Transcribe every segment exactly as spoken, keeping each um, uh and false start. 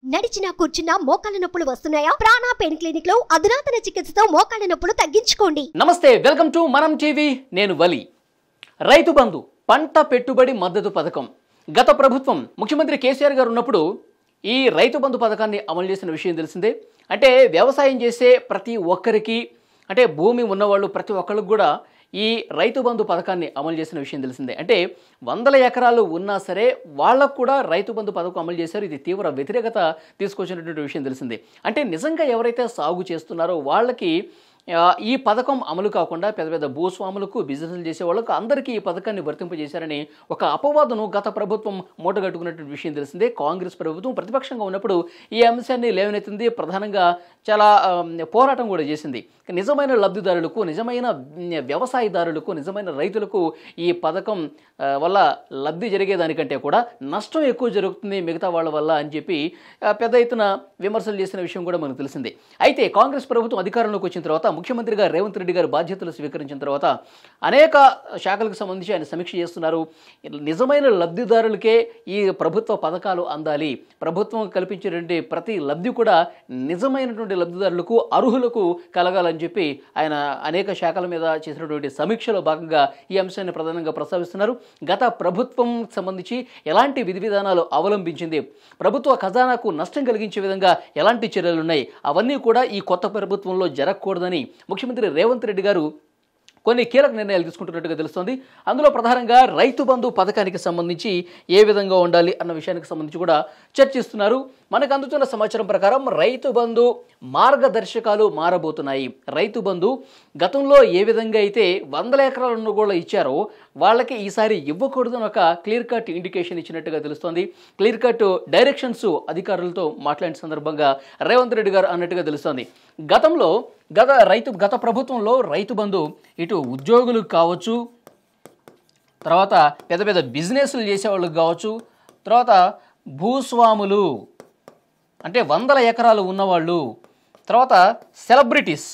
నడిచినా కూర్చున్నా మోకాళ్ళ నొప్పులు వస్తున్నాయా? ప్రాణ పెయిన్ క్లినిక్ లో అధునాతన చికిత్సతో మోకాళ్ళ నొప్పులు తగ్గించుకోండి. నమస్తే, వెల్కమ్ టు మనం టీవీ. నేను వలి. రైతు బంధు పంట పెట్టుబడి మద్దతు పథకం గత ప్రభుత్వం ముఖ్యమంత్రి కేసీఆర్ గారు ఉన్నప్పుడు ఈ రైతు బంధు పథకాన్ని అమలు చేసిన విషయం తెలిసిందే. అంటే వ్యవసాయం చేసే ప్రతి ఒక్కరికి, అంటే భూమి ఉన్నవాళ్ళు ప్రతి ఒక్కరికి కూడా ఈ రైతు బంధు పథకాన్ని అమలు చేసిన విషయం తెలిసిందే. అంటే వందల ఎకరాలు ఉన్నా సరే వాళ్ళకు కూడా రైతు బంధు పథకం అమలు చేశారు. ఇది తీవ్ర వ్యతిరేకత తీసుకొచ్చినటువంటి విషయం తెలిసిందే. అంటే నిజంగా ఎవరైతే సాగు చేస్తున్నారో వాళ్ళకి ఈ పథకం అమలు కాకుండా పెద్ద పెద్ద భూస్వాములకు, బిజినెస్లు చేసే వాళ్ళకు అందరికీ ఈ పథకాన్ని వర్తింపజేశారని ఒక అపవాదును గత ప్రభుత్వం మూటగట్టుకున్నటువంటి విషయం తెలిసిందే. కాంగ్రెస్ ప్రభుత్వం ప్రతిపక్షంగా ఉన్నప్పుడు ఈ అంశాన్ని లేవనెత్తింది, ప్రధానంగా చాలా పోరాటం కూడా చేసింది. నిజమైన లబ్ధిదారులకు, నిజమైన వ్యవసాయదారులకు, నిజమైన రైతులకు ఈ పథకం వల్ల లబ్ధి జరిగేదానికంటే కూడా నష్టం ఎక్కువ జరుగుతుంది మిగతా వాళ్ళ వల్ల అని చెప్పి పెద్ద ఎత్తున విమర్శలు చేసిన విషయం కూడా మనకు తెలిసిందే. అయితే కాంగ్రెస్ ప్రభుత్వం అధికారంలోకి వచ్చిన తర్వాత ముఖ్యమంత్రిగా రేవంత్ రెడ్డి గారు బాధ్యతలు స్వీకరించిన తర్వాత అనేక శాఖలకు సంబంధించి ఆయన సమీక్ష చేస్తున్నారు. నిజమైన లబ్ధిదారులకే ఈ ప్రభుత్వ పథకాలు అందాలి, ప్రభుత్వం కల్పించేటువంటి ప్రతి లబ్ధి కూడా నిజమైనటువంటి లబ్ధిదారులకు, అర్హులకు కలగాలని చెప్పి ఆయన అనేక శాఖల మీద చేసినటువంటి సమీక్షలో భాగంగా ఈ అంశాన్ని ప్రధానంగా ప్రస్తావిస్తున్నారు. గత ప్రభుత్వం సంబంధించి ఎలాంటి విధి విధానాలు అవలంబించింది, ప్రభుత్వ ఖజానాకు నష్టం కలిగించే విధంగా ఎలాంటి చర్యలు ఉన్నాయి, అవన్నీ కూడా ఈ కొత్త ప్రభుత్వంలో జరగకూడదని ముఖ్యమంత్రి రేవంత్ రెడ్డి గారు కొన్ని కీలక నిర్ణయాలు తీసుకుంటున్నట్టుగా తెలుస్తోంది. అందులో ప్రధానంగా రైతు బంధు పథకానికి సంబంధించి ఏ విధంగా ఉండాలి అన్న విషయానికి సంబంధించి కూడా చర్చిస్తున్నారు. మనకు అందుతున్న సమాచారం ప్రకారం రైతు బంధు మార్గదర్శకాలు మారబోతున్నాయి. రైతు బంధు గతంలో ఏ విధంగా అయితే వందల ఎకరాలను కూడా ఇచ్చారో వాళ్ళకి ఈసారి ఇవ్వకూడదు అని ఒక క్లియర్ కట్ ఇండికేషన్ ఇచ్చినట్టుగా తెలుస్తోంది. క్లియర్ కట్ డైరెక్షన్స్ అధికారులతో మాట్లాడిన సందర్భంగా రేవంత్ రెడ్డి గారు అన్నట్టుగా తెలుస్తోంది. గతంలో గత రైతు గత ప్రభుత్వంలో రైతు బంధు ఇటు ఉద్యోగులకు కావచ్చు, తర్వాత పెద్ద పెద్ద బిజినెస్లు చేసేవాళ్ళకి కావచ్చు, తర్వాత భూస్వాములు అంటే వందల ఎకరాలు ఉన్నవాళ్ళు, తర్వాత సెలబ్రిటీస్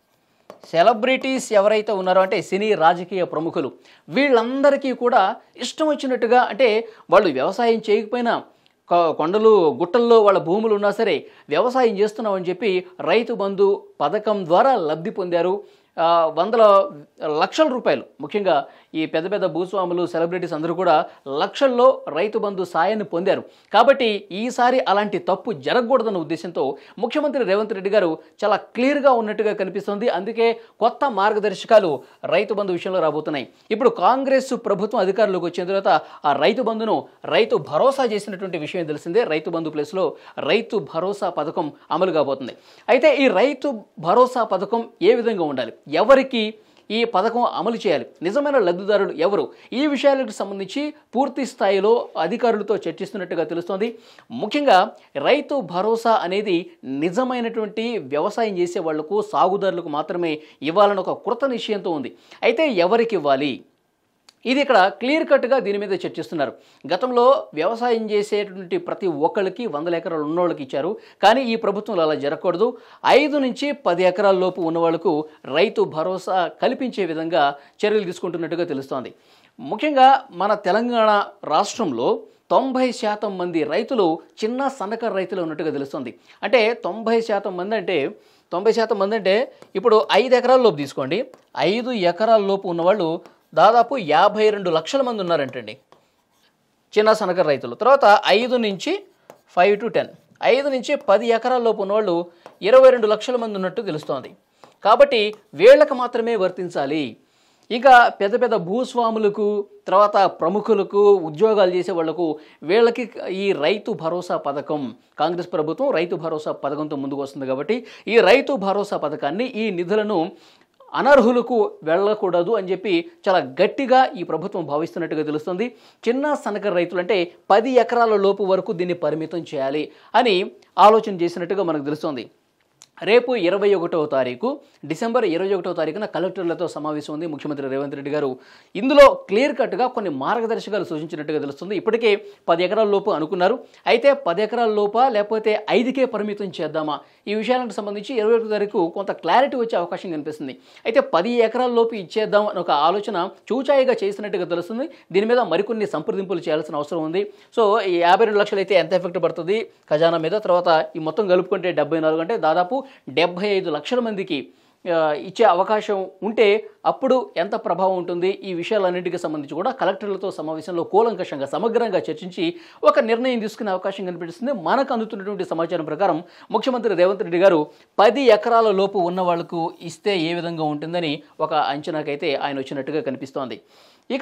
సెలబ్రిటీస్ ఎవరైతే ఉన్నారో అంటే సినీ రాజకీయ ప్రముఖులు, వీళ్ళందరికీ కూడా ఇష్టం వచ్చినట్టుగా, అంటే వాళ్ళు వ్యవసాయం చేయకపోయినా కొండలు గుట్టల్లో వాళ్ళ భూములు ఉన్నా సరే వ్యవసాయం చేస్తున్నామని చెప్పి రైతు బంధు పథకం ద్వారా లబ్ధి పొందారు. వందల లక్షల రూపాయలు, ముఖ్యంగా ఈ పెద్ద పెద్ద భూస్వాములు, సెలబ్రిటీస్ అందరూ కూడా లక్షల్లో రైతు బంధు సాయాన్ని పొందారు. కాబట్టి ఈసారి అలాంటి తప్పు జరగకూడదన్న ఉద్దేశంతో ముఖ్యమంత్రి రేవంత్ రెడ్డి గారు చాలా క్లియర్గా ఉన్నట్టుగా కనిపిస్తుంది. అందుకే కొత్త మార్గదర్శకాలు రైతు బంధు విషయంలో రాబోతున్నాయి. ఇప్పుడు కాంగ్రెస్ ప్రభుత్వం అధికారంలోకి వచ్చిన తర్వాత ఆ రైతు బంధును రైతు భరోసా చేసినటువంటి విషయం తెలిసిందే. రైతు బంధు ప్లేస్లో రైతు భరోసా పథకం అమలు కాబోతుంది. అయితే ఈ రైతు భరోసా పథకం ఏ విధంగా ఉండాలి, ఎవరికి ఈ పథకం అమలు చేయాలి, నిజమైన లబ్ధిదారులు ఎవరు, ఈ విషయాలకు సంబంధించి పూర్తి స్థాయిలో అధికారులతో చర్చిస్తున్నట్టుగా తెలుస్తోంది. ముఖ్యంగా రైతు భరోసా అనేది నిజమైనటువంటి వ్యవసాయం చేసే వాళ్లకు, సాగుదారులకు మాత్రమే ఇవ్వాలని ఒక కృత నిశ్చయంతో ఉంది. అయితే ఎవరికి ఇవ్వాలి, ఇది ఇక్కడ క్లియర్ కట్గా దీని మీద చర్చిస్తున్నారు. గతంలో వ్యవసాయం చేసేటువంటి ప్రతి ఒక్కరికి వందల ఎకరాలు ఉన్నవాళ్ళకి ఇచ్చారు, కానీ ఈ ప్రభుత్వంలో అలా జరగకూడదు. ఐదు నుంచి పది ఎకరాల లోపు ఉన్న వాళ్లకు రైతు భరోసా కల్పించే విధంగా చర్యలు తీసుకుంటున్నట్టుగా తెలుస్తోంది. ముఖ్యంగా మన తెలంగాణ రాష్ట్రంలో తొంభై శాతం మంది రైతులు చిన్న సన్నకారు రైతులు ఉన్నట్టుగా తెలుస్తుంది. అంటే తొంభై శాతం మంది అంటే తొంభై శాతం మంది అంటే ఇప్పుడు ఐదు ఎకరాల లోపు తీసుకోండి, ఐదు ఎకరాల లోపు ఉన్నవాళ్ళు దాదాపు యాభై రెండు లక్షల మంది ఉన్నారంటండి చిన్న సన్నకారు రైతులు. తర్వాత ఐదు నుంచి ఫైవ్ టు టెన్ ఐదు నుంచి పది ఎకరాల లోపు ఉన్నవాళ్ళు ఇరవై రెండు లక్షల మంది ఉన్నట్టు తెలుస్తోంది. కాబట్టి వీళ్ళకి మాత్రమే వర్తించాలి. ఇంకా పెద్ద పెద్ద భూస్వాములకు, తర్వాత ప్రముఖులకు, ఉద్యోగాలు చేసే వాళ్లకు, వీళ్ళకి ఈ రైతు భరోసా పథకం, కాంగ్రెస్ ప్రభుత్వం రైతు భరోసా పథకంతో ముందుకు వస్తుంది. కాబట్టి ఈ రైతు భరోసా పథకాన్ని, ఈ నిధులను అనర్హులకు వెళ్ళకూడదు అని చెప్పి చాలా గట్టిగా ఈ ప్రభుత్వం భావిస్తున్నట్టుగా తెలుస్తుంది. చిన్న సన్నకారు రైతులు అంటే పది ఎకరాల లోపు వరకు దీన్ని పరిమితం చేయాలి అని ఆలోచన చేసినట్టుగా మనకు తెలుస్తుంది. రేపు ఇరవై ఒకటవ తారీఖు డిసెంబర్ ఇరవై ఒకటవ తారీఖున కలెక్టర్లతో సమావేశం ఉంది ముఖ్యమంత్రి రేవంత్ రెడ్డి గారు. ఇందులో క్లియర్ కట్గా కొన్ని మార్గదర్శకాలు సూచించినట్టుగా తెలుస్తుంది. ఇప్పటికే పది ఎకరాల లోపు అనుకున్నారు. అయితే పది ఎకరాల లోపా లేకపోతే ఐదుకే పరిమితం చేద్దామా, ఈ విషయాలకు సంబంధించి ఇరవై ఒకటో తారీఖు కొంత క్లారిటీ వచ్చే అవకాశం కనిపిస్తుంది. అయితే పది ఎకరాల లోపు ఇచ్చేద్దాం అని ఒక ఆలోచన చూచాయిగా చేసినట్టుగా తెలుస్తుంది. దీని మీద మరికొన్ని సంప్రదింపులు చేయాల్సిన అవసరం ఉంది. సో ఈ యాభై రెండు లక్షలు అయితే ఎంత ఎఫెక్ట్ పడుతుంది ఖజానా మీద, తర్వాత ఈ మొత్తం కలుపుకుంటే డెబ్బై నాలుగు అంటే దాదాపు డెబ్బై ఐదు లక్షల మందికి ఇచ్చే అవకాశం ఉంటే అప్పుడు ఎంత ప్రభావం ఉంటుంది, ఈ విషయాలన్నింటికి సంబంధించి కూడా కలెక్టర్లతో సమావేశంలో కూలంకషంగా సమగ్రంగా చర్చించి ఒక నిర్ణయం తీసుకునే అవకాశం కనిపిస్తుంది. మనకు అందుతున్నటువంటి సమాచారం ప్రకారం ముఖ్యమంత్రి రేవంత్ రెడ్డి గారు పది ఎకరాల లోపు ఉన్న వాళ్లకు ఇస్తే ఏ విధంగా ఉంటుందని ఒక అంచనాకైతే ఆయన వచ్చినట్టుగా కనిపిస్తోంది. ఇక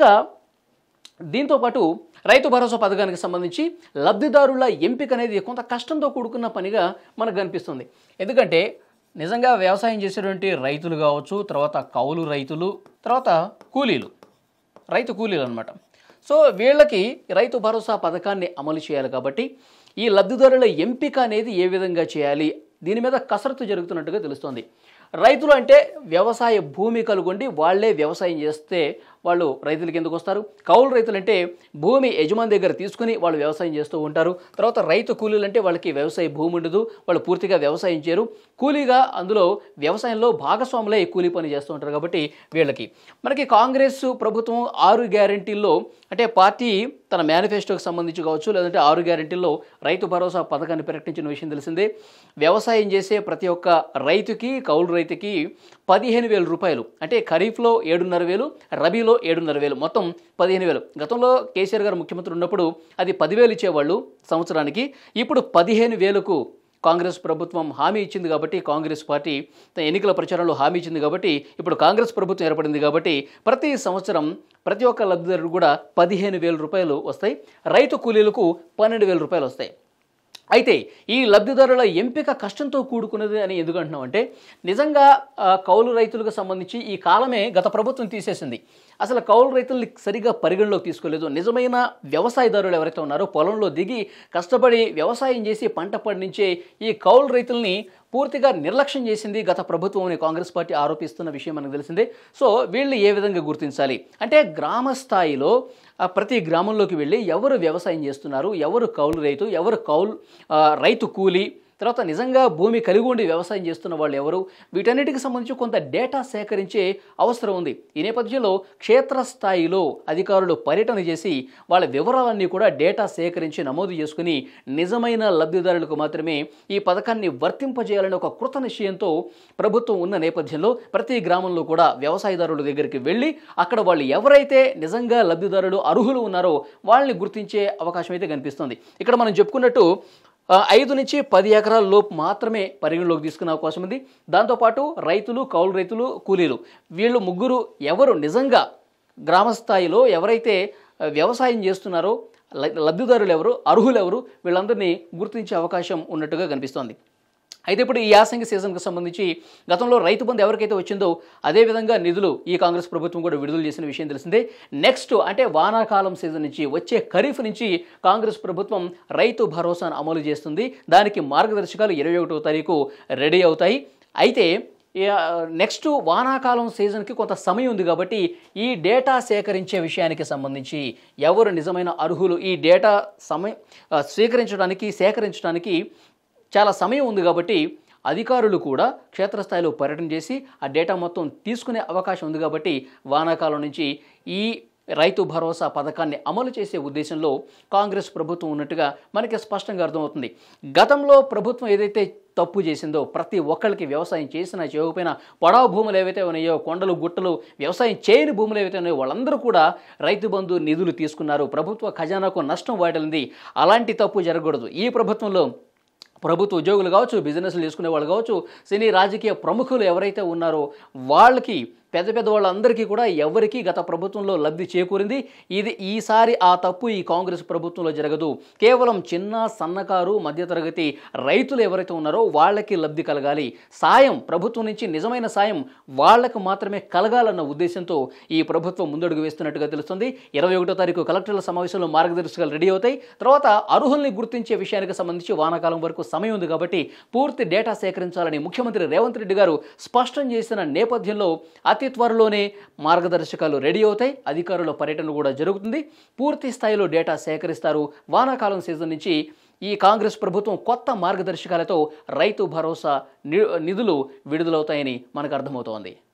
దీంతోపాటు రైతు భరోసా పథకానికి సంబంధించి లబ్ధిదారుల ఎంపిక అనేది కొంత కష్టంతో కూడుకున్న పనిగా మనకు కనిపిస్తుంది. ఎందుకంటే నిజంగా వ్యవసాయం చేసేటువంటి రైతులు కావచ్చు, తర్వాత కౌలు రైతులు, తర్వాత కూలీలు, రైతు కూలీలు అనమాట. సో వీళ్ళకి రైతు భరోసా పథకాన్ని అమలు చేయాలి కాబట్టి ఈ లబ్ధిదారుల ఎంపిక అనేది ఏ విధంగా చేయాలి, దీని మీద కసరత్తు జరుగుతున్నట్టుగా తెలుస్తోంది. రైతులు అంటే వ్యవసాయ భూమి కలుగొండి వాళ్ళే వ్యవసాయం చేస్తే వాళ్ళు రైతులకి ఎందుకు వస్తారు. కౌలు రైతులు అంటే భూమి యజమాని దగ్గర తీసుకుని వాళ్ళు వ్యవసాయం చేస్తూ ఉంటారు. తర్వాత రైతు కూలీలు అంటే వాళ్ళకి వ్యవసాయ భూమి ఉండదు, వాళ్ళు పూర్తిగా వ్యవసాయం చేయరు. కూలీగా అందులో వ్యవసాయంలో భాగస్వాములే కూలీ పని చేస్తూ ఉంటారు. కాబట్టి వీళ్ళకి మనకి కాంగ్రెస్ ప్రభుత్వం ఆరు గ్యారెంటీల్లో అంటే పార్టీ తన మేనిఫెస్టోకి సంబంధించి కావచ్చు, లేదంటే ఆరు గ్యారెంటీల్లో రైతు భరోసా పథకాన్ని ప్రకటించిన విషయం తెలిసిందే. వ్యవసాయం చేసే ప్రతి ఒక్క రైతుకి, కౌలు రైతుకి పదిహేను వేల రూపాయలు అంటే ఖరీఫ్లో ఏడున్నర వేలు, రబీలో ఏడున్నర వేలు, మొత్తం పదిహేను వేలు. గతంలో కేసీఆర్ గారు ముఖ్యమంత్రి ఉన్నప్పుడు అది పదివేలు ఇచ్చేవాళ్ళు సంవత్సరానికి. ఇప్పుడు పదిహేను వేలకు కాంగ్రెస్ ప్రభుత్వం హామీ ఇచ్చింది కాబట్టి, కాంగ్రెస్ పార్టీ ఎన్నికల ప్రచారంలో హామీ ఇచ్చింది కాబట్టి, ఇప్పుడు కాంగ్రెస్ ప్రభుత్వం ఏర్పడింది కాబట్టి ప్రతి సంవత్సరం ప్రతి ఒక్క లబ్ధిదారుడు కూడా పదిహేను వేల రూపాయలు వస్తాయి. రైతు కూలీలకు పన్నెండు వేల రూపాయలు వస్తాయి. అయితే ఈ లబ్ధిదారుల ఎంపిక కష్టంతో కూడుకున్నది అని ఎందుకు అంటున్నాం అంటే, నిజంగా కౌలు రైతులకు సంబంధించి ఈ కాలమే గత ప్రభుత్వం తీసేసింది. అసలు కౌలు రైతుల్ని సరిగా పరిగణలోకి తీసుకోలేదు. నిజమైన వ్యవసాయదారులు ఎవరైతే ఉన్నారో పొలంలో దిగి కష్టపడి వ్యవసాయం చేసి పంట పండించే ఈ కౌలు రైతుల్ని పూర్తిగా నిర్లక్ష్యం చేసింది గత ప్రభుత్వం అని కాంగ్రెస్ పార్టీ ఆరోపిస్తున్న విషయం మనకు తెలిసిందే. సో వీళ్ళు ఏ విధంగా గుర్తించాలి అంటే, గ్రామ స్థాయిలో ప్రతి గ్రామంలోకి వెళ్ళి ఎవరు వ్యవసాయం చేస్తున్నారు, ఎవరు కౌలు రైతు, ఎవరు కౌలు రైతు కూలీ, తర్వాత నిజంగా భూమి కలిగి ఉండి వ్యవసాయం చేస్తున్న వాళ్ళు ఎవరు, వీటన్నిటికి సంబంధించి కొంత డేటా సేకరించే అవసరం ఉంది. ఈ నేపథ్యంలో క్షేత్రస్థాయిలో అధికారులు పర్యటన చేసి వాళ్ళ వివరాలన్నీ కూడా డేటా సేకరించి నమోదు చేసుకుని నిజమైన లబ్ధిదారులకు మాత్రమే ఈ పథకాన్ని వర్తింపజేయాలని ఒక కృత నిశ్చయంతో ప్రభుత్వం ఉన్న నేపథ్యంలో ప్రతి గ్రామంలో కూడా వ్యవసాయదారుల దగ్గరికి వెళ్ళి అక్కడ వాళ్ళు ఎవరైతే నిజంగా లబ్ధిదారులు అర్హులు ఉన్నారో వాళ్ళని గుర్తించే అవకాశం అయితే కనిపిస్తుంది. ఇక్కడ మనం చెప్పుకున్నట్టు ఐదు నుంచి పది ఎకరాల లోపు మాత్రమే పరిగణలోకి తీసుకునే అవకాశం ఉంది. దాంతోపాటు రైతులు, కౌలు రైతులు, కూలీలు వీళ్ళు ముగ్గురు ఎవరు నిజంగా గ్రామ స్థాయిలో ఎవరైతే వ్యవసాయం చేస్తున్నారో లబ్ధిదారులు ఎవరు, అర్హులు ఎవరు, వీళ్ళందరినీ గుర్తించే అవకాశం ఉన్నట్టుగా కనిపిస్తోంది. అయితే ఇప్పుడు ఈ యాసంగి సీజన్కి సంబంధించి గతంలో రైతు బంధు ఎవరికైతే వచ్చిందో అదేవిధంగా నిధులు ఈ కాంగ్రెస్ ప్రభుత్వం కూడా విడుదల చేసిన విషయం తెలిసిందే. నెక్స్ట్ అంటే వానాకాలం సీజన్ నుంచి వచ్చే ఖరీఫ్ నుంచి కాంగ్రెస్ ప్రభుత్వం రైతు భరోసాను అమలు చేస్తుంది. దానికి మార్గదర్శకాలు ఇరవై ఒకటో తారీఖు రెడీ అవుతాయి. అయితే నెక్స్ట్ వానాకాలం సీజన్కి కొంత సమయం ఉంది కాబట్టి ఈ డేటా సేకరించే విషయానికి సంబంధించి ఎవరు నిజమైన అర్హులు, ఈ డేటా సమయం స్వీకరించడానికి సేకరించడానికి చాలా సమయం ఉంది కాబట్టి అధికారులు కూడా క్షేత్రస్థాయిలో పర్యటన చేసి ఆ డేటా మొత్తం తీసుకునే అవకాశం ఉంది కాబట్టి వానాకాలం నుంచి ఈ రైతు భరోసా పథకాన్ని అమలు చేసే ఉద్దేశంలో కాంగ్రెస్ ప్రభుత్వం ఉన్నట్టుగా మనకి స్పష్టంగా అర్థమవుతుంది. గతంలో ప్రభుత్వం ఏదైతే తప్పు చేసిందో ప్రతి ఒక్కరికి వ్యవసాయం చేసినా చేయకపోయినా పొడవు భూములు ఏవైతే ఉన్నాయో, కొండలు గుట్టలు వ్యవసాయం చేయని భూములు ఏవైతే ఉన్నాయో వాళ్ళందరూ కూడా రైతు బంధు నిధులు తీసుకున్నారు. ప్రభుత్వ ఖజానాకు నష్టం వాటిల్లింది. అలాంటి తప్పు జరగకూడదు. ఈ ప్రభుత్వంలో ప్రభుత్వ ఉద్యోగులు కావచ్చు, బిజినెస్లు చేసుకునే వాళ్ళు కావచ్చు, సినీ రాజకీయ ప్రముఖులు ఎవరైతే ఉన్నారో వాళ్ళకి పెద్ద పెద్ద వాళ్ళందరికీ కూడా ఎవరికీ గత ప్రభుత్వంలో లబ్ధి చేకూరింది. ఇది ఈసారి ఆ తప్పు ఈ కాంగ్రెస్ ప్రభుత్వంలో జరగదు. కేవలం చిన్న సన్నకారు మధ్యతరగతి రైతులు ఎవరైతే ఉన్నారో వాళ్ళకి లబ్ధి కలగాలి, సాయం ప్రభుత్వం నుంచి నిజమైన సాయం వాళ్లకు మాత్రమే కలగాలన్న ఉద్దేశంతో ఈ ప్రభుత్వం ముందడుగు వేస్తున్నట్టుగా తెలుస్తుంది. ఇరవై ఒకటో తారీఖు కలెక్టర్ల సమావేశంలో మార్గదర్శకాలు రెడీ అవుతాయి. తర్వాత అర్హుల్ని గుర్తించే విషయానికి సంబంధించి వానాకాలం వరకు సమయం ఉంది కాబట్టి పూర్తి డేటా సేకరించాలని ముఖ్యమంత్రి రేవంత్ రెడ్డి గారు స్పష్టం చేసిన నేపథ్యంలో అతి త్వరలోనే మార్గదర్శకాలు రెడీ అవుతాయి. అధికారుల పర్యటన కూడా జరుగుతుంది. పూర్తి స్థాయిలో డేటా సేకరిస్తారు. వానాకాలం సీజన్ నుంచి ఈ కాంగ్రెస్ ప్రభుత్వం కొత్త మార్గదర్శకాలతో రైతు భరోసా నిధులు విడుదలవుతాయని మనకు అర్థమవుతోంది.